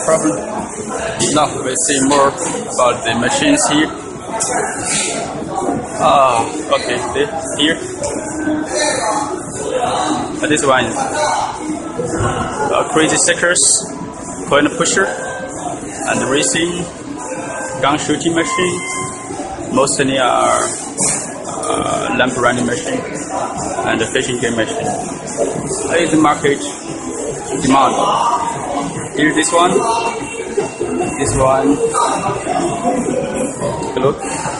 problem. Now we see more about the machines here. Okay, here. This one is crazy seekers, coin pusher, and racing, gun shooting machine. Mostly are lamp running machine and fishing game machine. Here is the market demand. Here this one. Look.